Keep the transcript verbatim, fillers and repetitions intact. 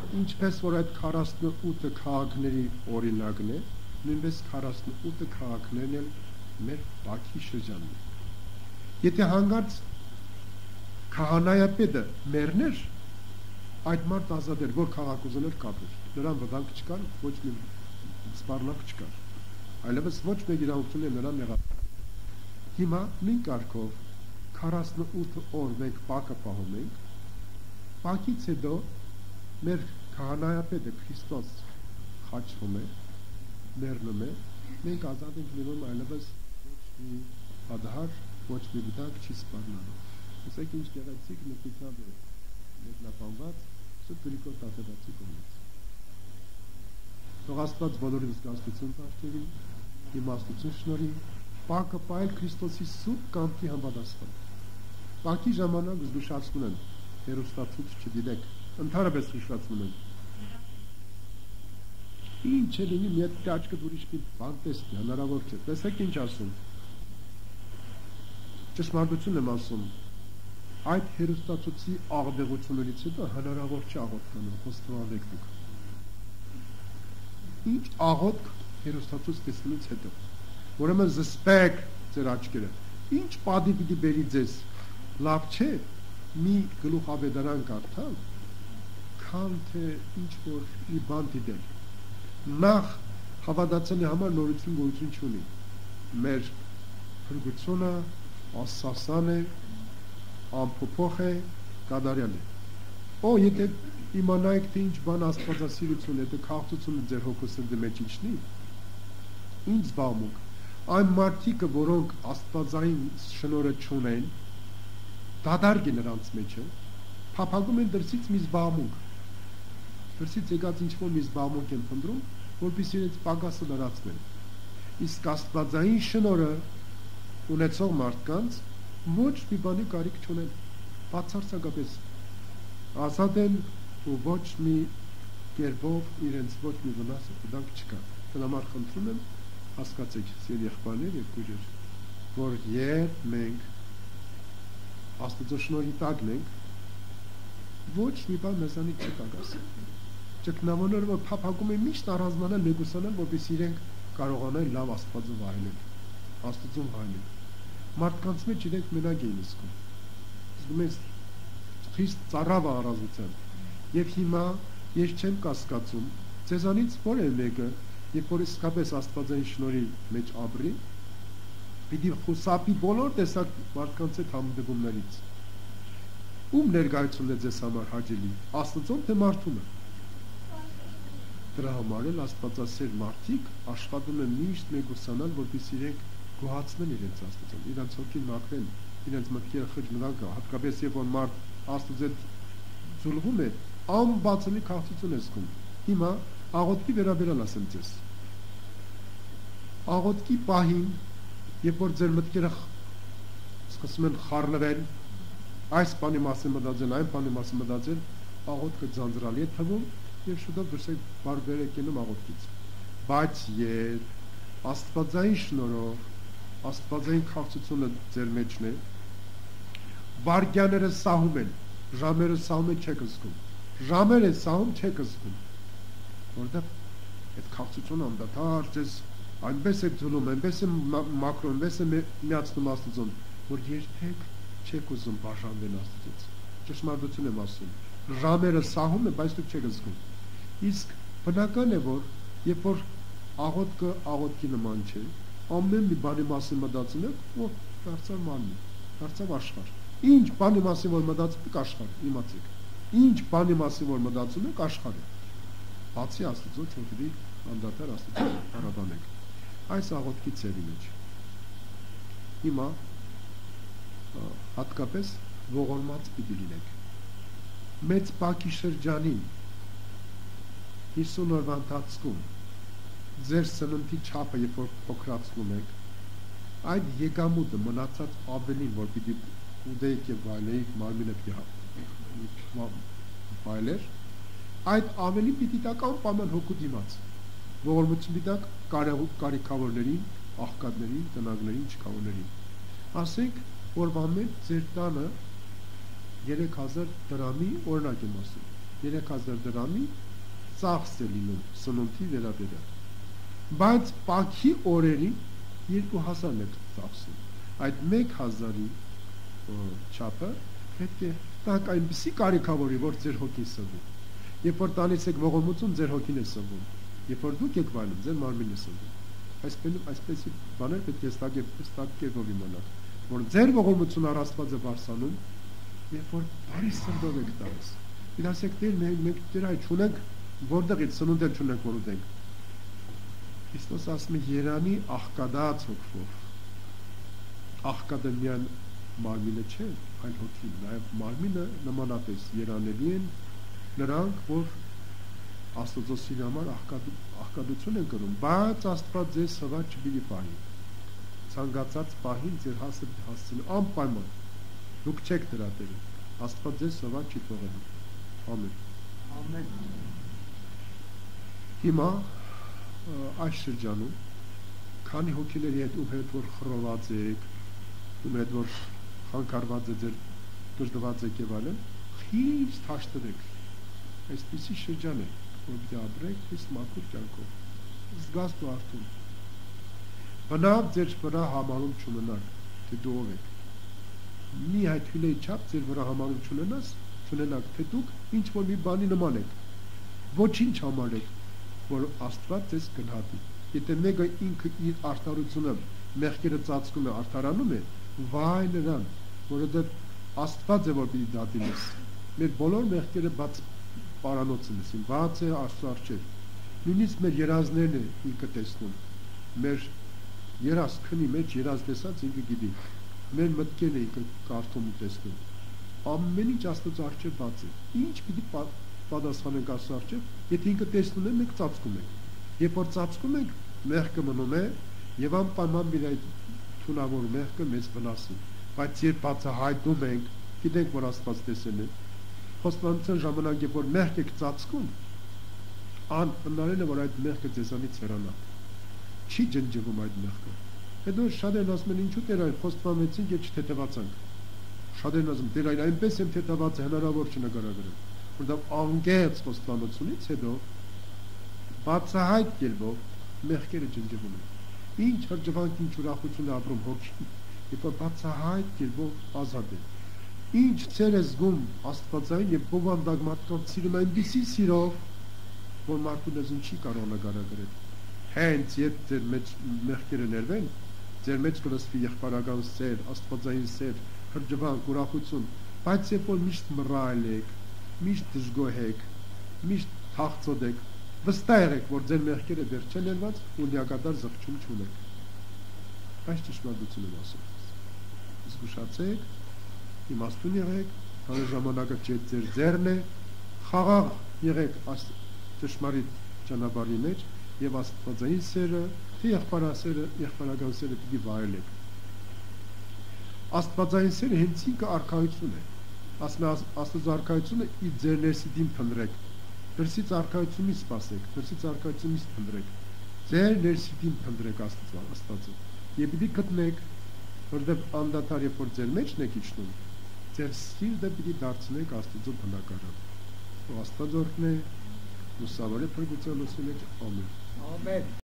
ինչպես որ այդ քառասունութ քաղաքների օրինակն է, նույնպես քառասունութ քաղաքներն էլ մեր Բաքվի շրջանն է։ Եթե հանգարց քահանայապետը մեռներ, այդ մարդ ազատ էր, որ քաղաք ուզեներ կապեր, նրան վտանգ չկար, ոչ մի սպառնալիք չկար, այլևս ոչ մեկ իրավունքություն է նրան եղավ։ Հիմա նույն կարգով քառասունութ օր մենք Բաքը պահում ենք, Բաքից հետո մեր քահանայապետը Քրիստոս խաչվում է, մեռնում է, մենք ազատ ենք լինում, այլևս ոչ մի ադհար, ոչ մի վտանգ չի սպառնալու։ Տեսեք ինչ գեղեցիկ նկատությամբ է մեկնաբանված Սուրբ Գրիգոր Տաթևացի կողմից։ Թող Աստված բոլորին զգաստություն տա, իմաստություն շնորհի, Բաքը պահել Քրիստոսի սուրբ կամքի համապատասխան։ Բաքի ժամանակ զգուշացնում են, հերոստացույց չդիտեք, ընդհանրապես զգուշացնում են։ Ինչ է լինի, մի հատ աչքդ ուրիշ մի բան տեսնի, հնարավոր չէ։ Տեսեք ինչ ասում։ Ճշմարտություն եմ ասում, այդ հերոստացույցի աղբեղություններից հետո հնարավոր չէ աղոթք անել, խոստովանեք դուք։ Ինչ աղոթք հերոստացույց տեսնելուց հետո։ Ուրեմն զսպեք ձեր աչքերը։ Ինչ պատի պիտի բերի ձեզ։ Լավ չէ մի գլուխավետարան կարդալ, քան թե ինչ որ մի բան դիտել։ Նախ հավատացյալի համար նորություն գոյություն չունի։ Մեր փրկությունը ասասան է, ամփոփող է, կատարյալ է։ Օ, եթե իմանայիք թե ինչ բան աստվածասիրություն է, թե քաղցությունը ձեր հոգուսի մեջ իջնի, ինչ զբաղմունք։ Այն մարդիկը, որոնք աստվածային շնորհը չունեն, դադարք է նրանց մեջը, փափագում են դրսից մի զբաղմունք։ Դրսից եկած ինչ-որ մի զբաղմունք են փնտրում, որպեսզի իրենց պակասը լրացնեն։ Իսկ աստվածային շնորհը ունեցող մարդկանց ոչ մի բանի կարիք չունեն, բացարձակապես ազատ են ու ոչ մի կերպով իրենց ոչ մի վնաս վտանգ չկա։ Դրա համար խնդրում եմ հասկացեք, սիրելի եղբայրներ եւ քույրեր, որ երբ մենք Աստծո շնորհի տակն ենք, ոչ մի բան մեզանից չկագաս։ Ճգնավորները որ փափագում են միշտ առանձնանալ, մեգուսանալ, որպեսզի իրենք կարողանան լավ Աստվածը վայելել, Աստծուն վայելել։ Մարդկանց մեջ իրենք մենակ էին զգում։ Զգում են խիստ ծառավ առազության։ Եվ հիմա ես չեմ կասկածում, ձեզանից որ է մեկը, երբ որ իսկապես Աստվածային շնորհի մեջ ապրի, պիտի խուսափի բոլոր տեսակ մարդկանց հետ համդեգումներից։ Ում ներկայությունն է ձեզ համար հաճելի, Աստծուն թե մարդունը։ Դրա համար էլ աստվածասեր մարդիկ աշխատում են միշտ մեգուսանալ, որպեսզի իրենք գոհացնեն իրենց Աստծուն, իրենց հոգին մաքրեն, իրենց մտքերը խճմռակը, հատկապես երբ որ մարդ Աստծո հետ զուլվում է, անբացելի քաղցություն է զգում։ Հիմա աղոթքի վերաբերյալ ասեմ ձեզ։ Աղոթքի պահին, երբ որ ձեր մտքերը սկսում են խառնվել, այս բանի մասին մտածել, այն բանի մասին մտածել, աղոթքը ձանձրալի է թվում եւ շուտով դրսեք բարբեր եք գնում աղոթքից։ Բայց երբ աստվածային շնորհով, աստվածային քաղցությունը ձեր մեջն է, վարգյաները սահում են, ժամերը սահում են չեք զգում, ժամերը սահում չեք զգում, որտեղ այդ քաղցությունը անդադար ձեզ այնպես է ձուլում, այնպես է մաքրում, այնպես է միացնում Աստծուն, որ երբեք չեք ուզում բաժանվել Աստծուց։ Ճշմարտություն եմ ասում։ Ժամերը սահում է, բայց դուք չեք զգում։ Իսկ բնական է, որ երբ որ աղոթքը աղոթքի նման չէ, ամեն մի բանի մասին մտածում եք, որ դարձավ մաննի, դարձավ աշխարհ։ Ինչ բանի մասին որ մտածում եք, աշխարհ, իմացեք։ Ինչ բանի մասին որ մտածում եք, աշխարհ է։ Բացի Աստծուց, որ դի անդադար Աստծուն առաբանեք։ Այս աղոթքի ծերի մեջ։ Հիմա հատկապես ողորմած պիտի լինեք։ Մեծ Բաքվի շրջանին հիսուն օրվա ընթացքում ձեր սննդի չափը երբ որ փոքրացնում եք, այդ եկամուտը մնացած ավելին, որ պիտի ուտեիք եւ վայելեիք, մարմինը պիտի վայելեր, այդ ավելի պիտի տակ անպայման հոգու դիմաց։ Ողորմություն դիտակ կարիքավորներին, աղքատներին, տնագներին, չքավորներին։ Ասենք, օրվա մեջ ձեր տանը երեք հազար դրամի օրինակ եմ ասում։ երեք հազար դրամի ծախս է լինում սնունդի վերաբերյալ, բայց պակի օրերին երկու հազար է ծախսում, այդ մեկ հազարի չափը պետք է տանք այնպիսի կարիքավորի, որ ձեր հոգին սնվում, երբ որ տալիս եք ողորմություն, ձեր հոգին է սնվում, երբ որ դուք եք վայելում, ձեր մարմինն է սնվում, այսպեսի բաներ պետք է ստակ կերպով իմանաք, որ ձեր ողորմություն առ Աստված է բարձրանում, երբ որ բարի սրտով եք տալիս, իր ասեք դեր մենք դեր այդ չունենք, որտեղից սնունդ էլ չունենք, որ ուտենք, Քրիստոս ասում է երանի աղքատած հոգով, աղքատը միայն մարմինը չէ, այլ հոգին, նաև մարմինը նմանապես երանելի են նրանք, որ Աստծո սիրի համար աղքատություն են կրում, բայց Աստված ձեզ հվա չպիտի պահի, ցանկացած պահին ձեր հասը հասցնի անպայման, դուք չեք դրա տերը, Աստված ձեզ հվա չի թողելու, ամեն։ Ամեն։ Հիմա այս շրջանում, քանի հոգիների հետ ում հետ որ խռոված եք, ում հետ որ խանգարված է ձեր դժդված եք եւ այլն, խիստ հաշտվեք, այսպիսի շրջան է, որ պիտի ապրեք խիստ մաքուր կյանքով, զգաստ ու արթուն, բնավ ձեր վրա համարում չունենաք, թե դու ով եք, մի այդ հյուրեի չափ ձեր վրա համարում չունենաս, չունենաք, թե դուք ինչ որ մի բանի նման եք, ոչինչ համարեք, որ Աստված ձեզ կնհատի, եթե մեկը ինքը իր արդարությունը մեղքերը ծածկում է, արդարանում է, վայ նրան, որովհետև Աստված է որ պիտի դատի մեզ, մեր բոլոր մեղքերը բաց պարանոցը լսին, բաց է Աստծո առջև, նույնիսկ մեր երազներն է ինքը տեսնում, մեր երազ քնի մեջ երազ տեսած ինքը գիտի, մեր մտքերն է ինքը կարդում ու տեսնում, ամեն ինչ Աստծո առջև բաց է, ինչ պիտի պատասխանենք Աստծո առջև, եթե ինքը տեսնում է, մենք ծածկում ենք, երբ որ ծածկում ենք, մեղքը մնում է եւ անպայման մի այդ թունավոր մեղքը մեզ վնասի, բայց երբ բացահայտում ենք, գիտենք որ Աստված տեսել է, խոստովանության ժամանակ երբ որ մեղք եք ծածկում, անհնարին է որ այդ մեղքը ձեզանից հեռանա, չի ջնջվում այդ մեղքը, հետո շատերն ասում են ինչու Տեր այն խոստովանեցինք եւ չթեթևացանք, շատերն ասում Տեր այն այնպես եմ թեթևացել հնարավոր չնկարագրել, որտեղ անգեց խոստովանությունից հետո բացահայտ կերպով մեղքերը ջնջվում են, ինչ հրճվանք, ինչ ուրախություն է ապրում հոգին, երբ որ բացահայտ կերպով ազատ է, ինչ ցեր է զգում Աստվածային եւ բովանդակ մարդկանց սիրում այնպիսի սիրով, որ մարդու լեզուն չի կարող նկարագրել, հենց երբ ձեր մեջ մեղքերը ներվեն, ձեր մեջ կլսվի եղբայրական սեր, Աստվածային սեր, հրճվանք, ուրախություն, բայց երբ որ միշտ մռայլ եք, միշտ դժգոհ եք, միշտ թախծոտ եք, վստահ եք, որ ձեր մեղքերը դեռ չեն ներված ու լիակատար զղջում չունեք, այս ճշմարտությունն եմ ասում, զգուշացեք, իմաստուն եղեք, քանի ժամանակը չէ ձեր ձեռն է, խաղաղ եղեք ճշմարիտ ճանապարհի մեջ եւ Աստվածային սերը, թե եղբայրասերը, եղբայրական սերը պիտի վայելեք։ Աստվածային սերը հենց ինքը արքայություն է, ասում է Աստծո արքայությունը ի ձեր ներսիդին փնտրեք, դրսից արքայություն մի սպասեք, դրսից արքայություն մի փնտրեք, ձեր ներսիդին փնտրեք Աստծո, Աստծո, եւ պիտի գտնեք, որովհետեւ անդադար երբ որ ձեր մեջն եք իջնում, ձեր սիրտը պիտի դարձնեք Աստծո բնակարան։ Աստված օրհնե, լուսավորե փրկության լուսի մեջ, ամեն։ Ամեն։